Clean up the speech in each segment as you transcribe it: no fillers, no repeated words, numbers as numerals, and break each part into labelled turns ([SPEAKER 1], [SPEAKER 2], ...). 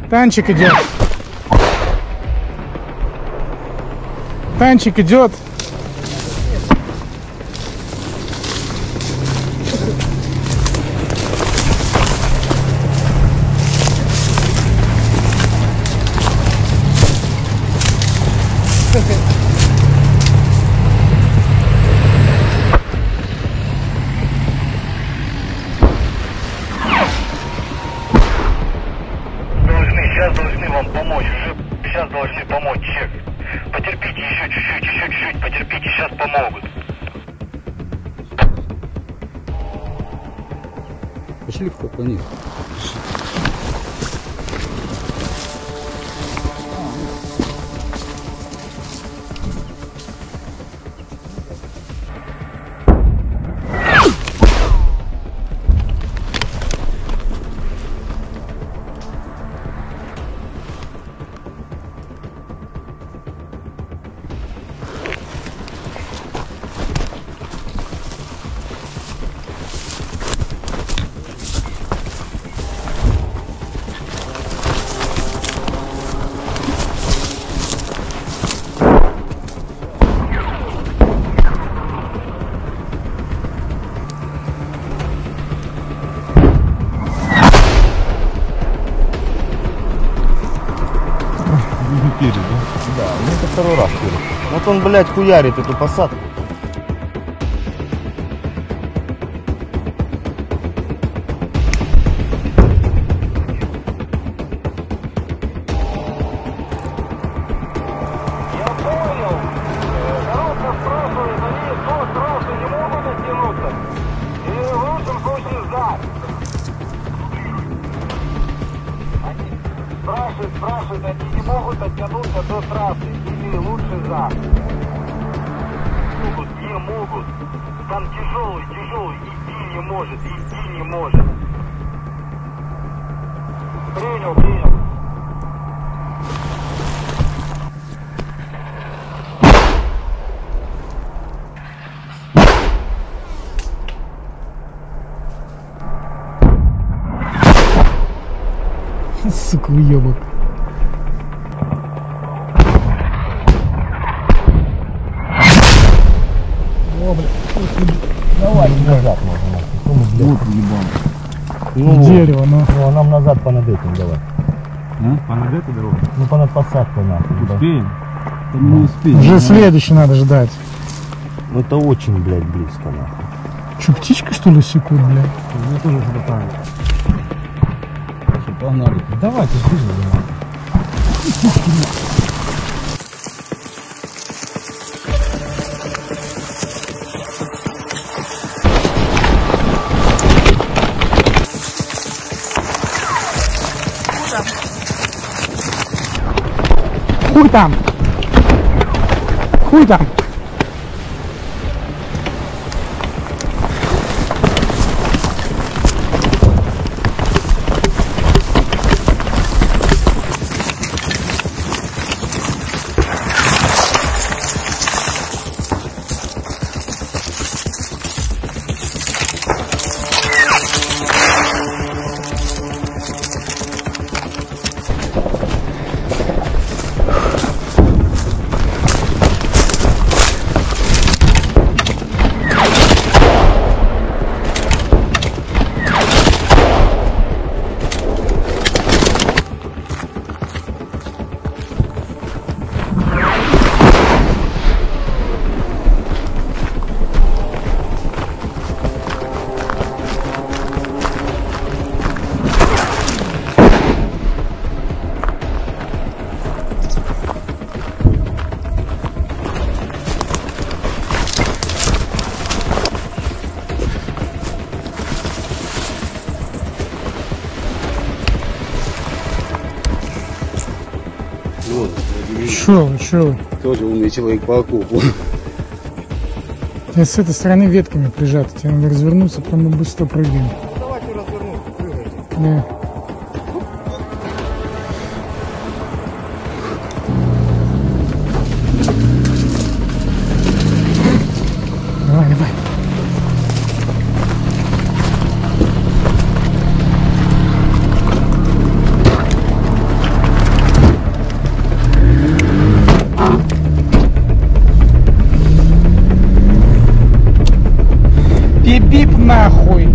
[SPEAKER 1] Танчик идет. Танчик идет.
[SPEAKER 2] Сейчас должны вам помочь. Уже сейчас должны помочь. Чек. Потерпите еще чуть-чуть, потерпите, сейчас помогут.
[SPEAKER 3] Пошли по них.
[SPEAKER 4] Да, ну это второй раз перед. Вот он, блядь, хуярит эту посадку.
[SPEAKER 2] Я понял. Народ спрашивает, они сразу не могут оттянуться. И в лучшем случае за. Спрашивают, они не могут оттянуться до трассы, или лучше за. Не могут. Там тяжелый, идти не может. Принял.
[SPEAKER 1] Сука, уебок. О, блядь.
[SPEAKER 4] Давай назад можно. Вот ебан. Ну,
[SPEAKER 1] Дерево, но.
[SPEAKER 4] Ну, нам назад понад этим давай.
[SPEAKER 3] Понад эту дорогу?
[SPEAKER 4] Ну, понад посадкой нахуй.
[SPEAKER 3] Успеем? Да мы не успеем.
[SPEAKER 1] Уже следующий надо ждать.
[SPEAKER 4] Ну, это очень, блядь, близко нахуй.
[SPEAKER 1] Че, птичка что ли секут, блядь?
[SPEAKER 3] У меня тоже что-то правильно. Погнали.
[SPEAKER 4] Давайте, двигай.
[SPEAKER 1] Хуй там! Хуй там! Чё?
[SPEAKER 3] Тоже умный человек по окопу.
[SPEAKER 1] Я с этой стороны ветками прижат. Тебе надо развернуться, потом мы быстро прыгаем.
[SPEAKER 4] Давайте развернуться, прыгайте.
[SPEAKER 1] Да. Давай. Бип-бип нахуй.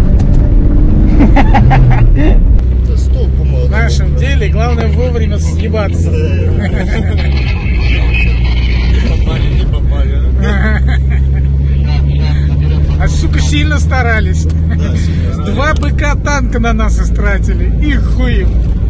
[SPEAKER 4] Это столб
[SPEAKER 1] В нашем деле главное вовремя съебаться.
[SPEAKER 4] не попали.
[SPEAKER 1] А сука сильно старались. 2 БК танка на нас истратили. И хуем.